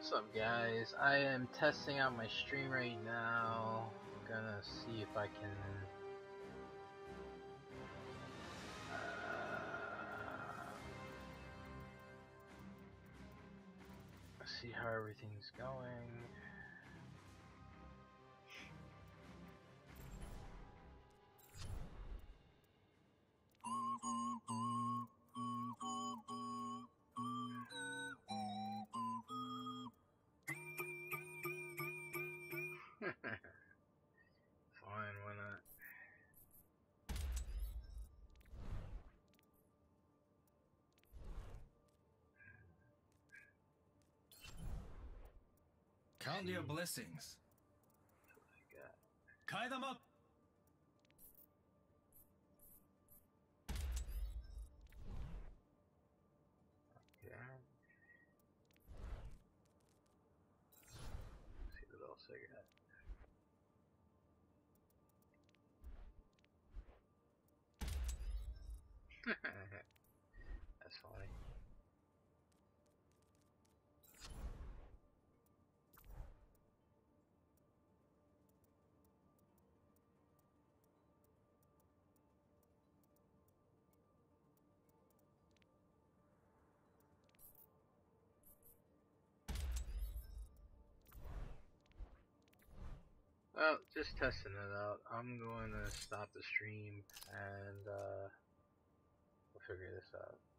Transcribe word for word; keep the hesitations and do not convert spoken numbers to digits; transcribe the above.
What's up, guys? I am testing out my stream right now. Gonna see if I can uh, see how everything's going. Fine, why not? Count your blessings. Tie them up. Okay. Let's see what else I got. That's funny. Well, just testing it out. I'm going to stop the stream and uh, we'll figure this out.